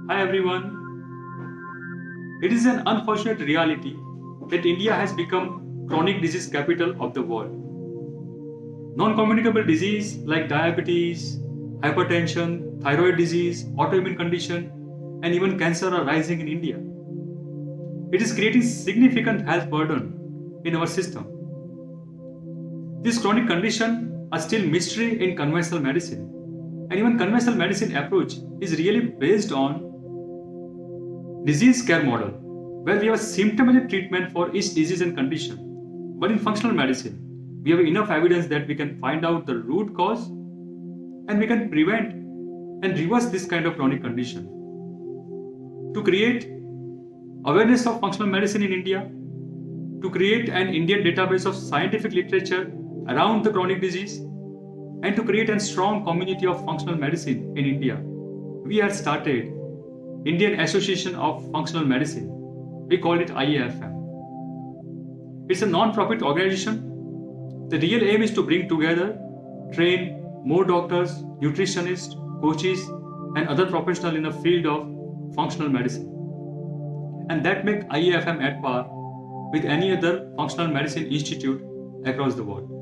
Hi everyone. It is an unfortunate reality that India has become chronic disease capital of the world. Non-communicable disease like diabetes, hypertension, thyroid disease, autoimmune condition, and even cancer are rising in India. It is creating significant health burden in our system. These chronic conditions are still mystery in conventional medicine. And even conventional medicine approach is really based on disease care model, where we have a symptomatic treatment for each disease and condition. But in functional medicine, we have enough evidence that we can find out the root cause and we can prevent and reverse this kind of chronic condition. To create awareness of functional medicine in India, to create an Indian database of scientific literature around the chronic disease, and to create a strong community of functional medicine in India, we have started Indian Association of Functional Medicine. We call it IAFM. It's a non-profit organization. The real aim is to bring together, train more doctors, nutritionists, coaches, and other professionals in the field of functional medicine. And that makes IAFM at par with any other functional medicine institute across the world.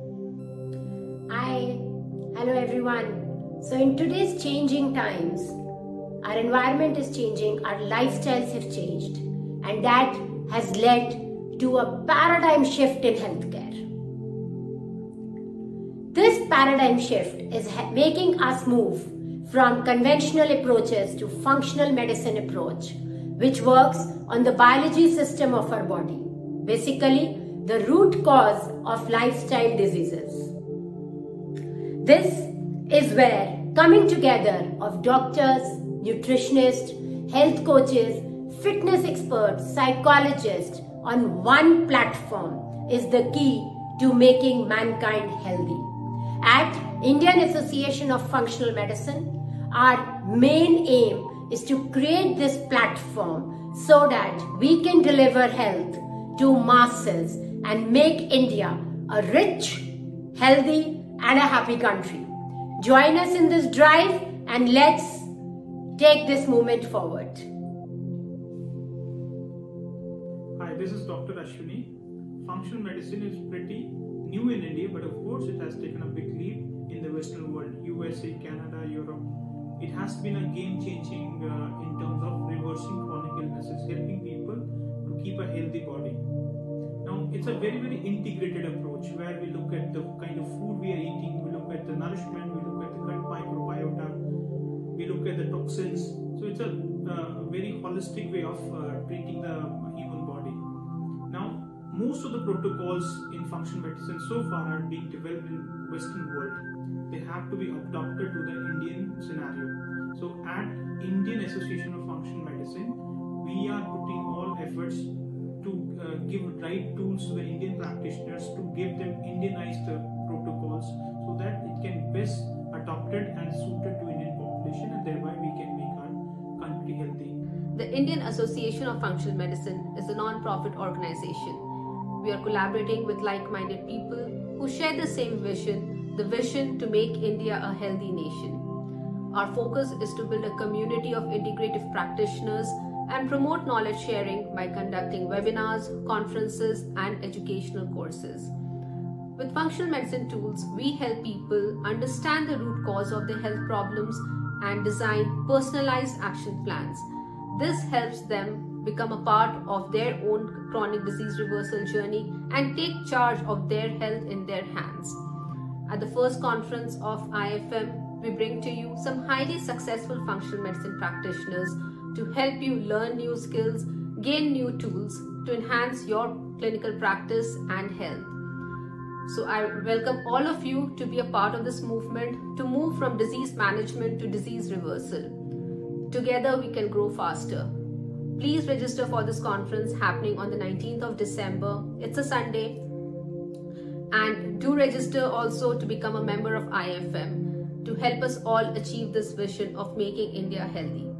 Hello everyone. So in today's changing times, our environment is changing, our lifestyles have changed, and that has led to a paradigm shift in healthcare. This paradigm shift is making us move from conventional approaches to functional medicine approach, which works on the biology system of our body, basically the root cause of lifestyle diseases. This is where coming together of doctors, nutritionists, health coaches, fitness experts, psychologists on one platform is the key to making mankind healthy. At Indian Association of Functional Medicine, our main aim is to create this platform so that we can deliver health to masses and make India a rich, healthy, and a happy country. Join us in this drive and let's take this movement forward. Hi, this is Dr. Ashwini. Functional medicine is pretty new in India, but of course it has taken a big leap in the Western world, USA, Canada, Europe. It has been a game-changing in terms of reversing chronic illnesses, helping people to keep a healthy body. Now, it's a very, very integrated approach where we look at the kind of food we are eating, we look at the nourishment, we look at the gut microbiota, we look at the toxins. So it's a very holistic way of treating the human body. Now, most of the protocols in functional medicine so far are being developed in Western world. They have to be adapted to the Indian scenario. So at Indian Association of Functional Medicine, we are putting all efforts to give right tools to the Indian practitioners to give them Indianized protocols so that it can best adopted and suited to Indian population, and thereby we can make our country healthy. The Indian Association of Functional Medicine is a non-profit organization. We are collaborating with like-minded people who share the same vision, the vision to make India a healthy nation. Our focus is to build a community of integrative practitioners and promote knowledge sharing by conducting webinars, conferences, and educational courses. With functional medicine tools, we help people understand the root cause of their health problems and design personalized action plans. This helps them become a part of their own chronic disease reversal journey and take charge of their health in their hands. At the first conference of IFM, we bring to you some highly successful functional medicine practitioners to help you learn new skills, gain new tools to enhance your clinical practice and health. So I welcome all of you to be a part of this movement to move from disease management to disease reversal. Together we can grow faster. Please register for this conference happening on the 19th of December. It's a Sunday. And do register also to become a member of IFM to help us all achieve this vision of making India healthy.